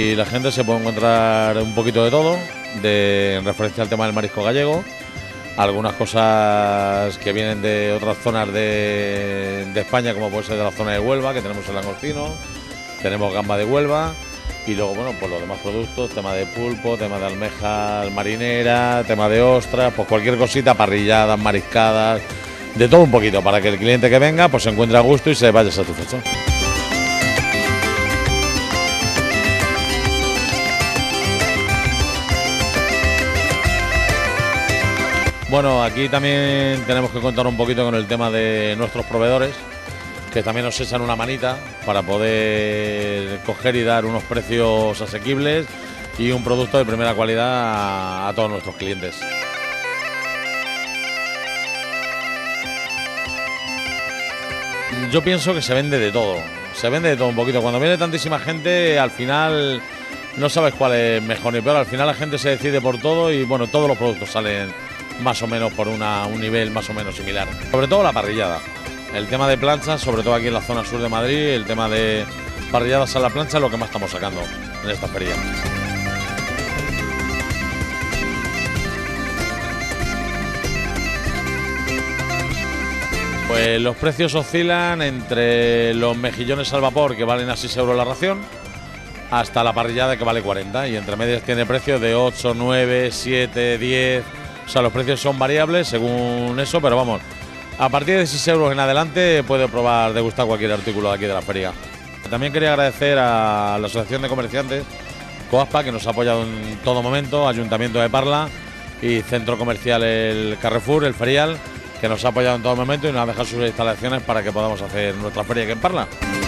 Aquí la gente se puede encontrar un poquito de todo, en referencia al tema del marisco gallego, algunas cosas que vienen de otras zonas de España, como puede ser de la zona de Huelva, que tenemos el langostino, tenemos gamba de Huelva, y luego, bueno, pues los demás productos, tema de pulpo, tema de almejas marineras, tema de ostras, pues cualquier cosita, parrilladas, mariscadas, de todo un poquito, para que el cliente que venga pues se encuentre a gusto y se vaya satisfecho. Bueno, aquí también tenemos que contar un poquito con el tema de nuestros proveedores, que también nos echan una manita para poder coger y dar unos precios asequibles y un producto de primera calidad a todos nuestros clientes. Yo pienso que se vende de todo un poquito. Cuando viene tantísima gente, al final no sabes cuál es mejor ni peor, al final la gente se decide por todo y bueno, todos los productos salen más o menos por un nivel más o menos similar. Sobre todo la parrillada. El tema de planchas, sobre todo aquí en la zona sur de Madrid, el tema de parrilladas a la plancha es lo que más estamos sacando en esta feria. Pues los precios oscilan entre los mejillones al vapor, que valen a 6 euros la ración, hasta la parrillada, que vale 40, y entre medias tiene precios de 8, 9, 7, 10... O sea, los precios son variables según eso, pero vamos, a partir de 6 euros en adelante puede probar, degustar cualquier artículo de aquí de la feria. También quería agradecer a la Asociación de Comerciantes, COASPA, que nos ha apoyado en todo momento, Ayuntamiento de Parla y Centro Comercial el Carrefour, el Ferial, que nos ha apoyado en todo momento y nos ha dejado sus instalaciones para que podamos hacer nuestra feria aquí en Parla.